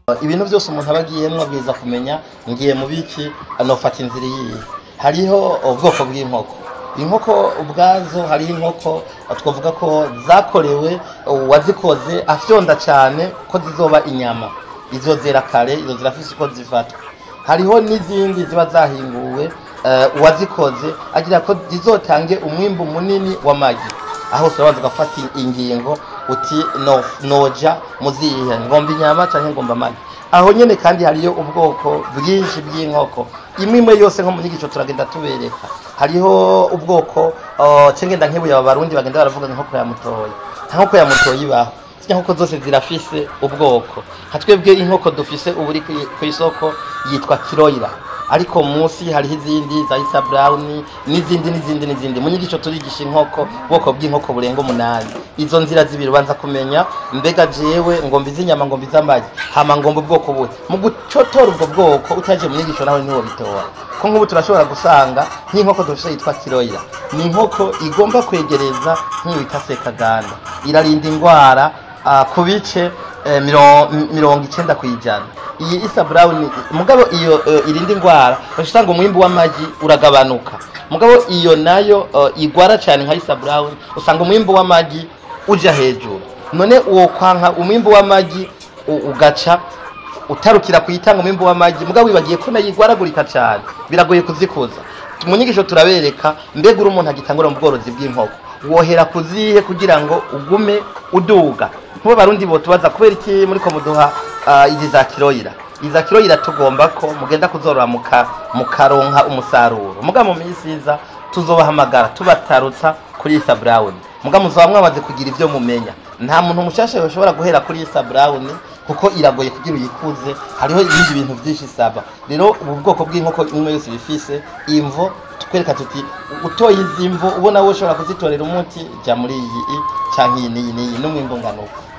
ibintu byose umuntu abagiyemwo bwiza kumenya ngiye mu biki anofata inzira yiye. Hariho ubwoko bw'inkoko. Inkoko ubwazo hari inkoko twavuga ko zakorewe wazikoze afyonda cyane ko zizoba inyama. Izo zera kare, izo zirafise uko zifatwa. Hariho n'izindi ziba zahinguwe wazikoze agira ko zizotange umwimbu munini w'amagi. Aho sobanza gufata ingingo uti noja muzihe ngomba inyama canke ngomba amagi. Aho nyene kandi hariyo ubwoko bwinshi bw'inkoko. Imwe yose nko mu nyigisho turagenda tubereka. Hariho ubwoko cengenda nkebuye abarundi bagenda baravuga inkoko ya mutoyi. Inkoko ya mutoyi baho. Inkoko zose zirafise ubwoko. Hatwebwe inkoko dufise uburi ku isoko yitwa kiroira. Ariko munsi hariho izindi za Isa Brown n'izindi mu nyigisho turigisha inkoko bwoko bw'inkoko burenga 8. Izo nzira zibiri banza kumenya mbega jewe ngomba izinyama ngomba izamagi hama ngomba ubwoko buhe mu gucotora ubwo bwoko utaje mu nyigisho nawe niwo bitora ko nk'ubu turashobora gusanga nk'inkoko dufise yitwa kiroira ni inkoko igomba kwegereza nk'ibita sekaganda irarinda indwara ku bice 90 kwijana. Iyi Isa Brown mugabo iyo irindi ngwara bashitanga umwimbu w'amagi uragabanuka. Mugabo iyo nayo igwara cyane nka Isa Brown usanga umwimbu w'amagi uja hejuru. None uwo kwanka umwimbu w'amagi ugaca utarukira kuyitanga umwimbu w'amagi mugabo wibagiye ko nayigwaragurika cyane biragoye kuzikuza. Mu nyigisho turabereka mbega uri umuntu agitangura mu bworozi bw'inkoko wohera kuzihe kugira ngo ugume uduga. Kuba barundi bo tubaza kubera iki muri ko muduha izi za kiroira. Iza kiroira tugomba ko mugenda kuzorora mukaronka umusaruro. Muga mu misiza tuzobahamagara tubatarutsa kuri Isa Brown. Muga muzoba mwabaze kugira ivyo mumenya. Nta muntu mushasha yoshobora guhera kuri Isa Brown kuko iragoye kugira uyikuze. Hariho ibindi bintu byinshi saba. Rero ubu bwoko bw'inkoko imwe yose bifise imvo tukwereka tuti utoye izimvo ubona wo ushobora kuzitorera umuti ja muri iyi canke iyi n'umwimbo ngano.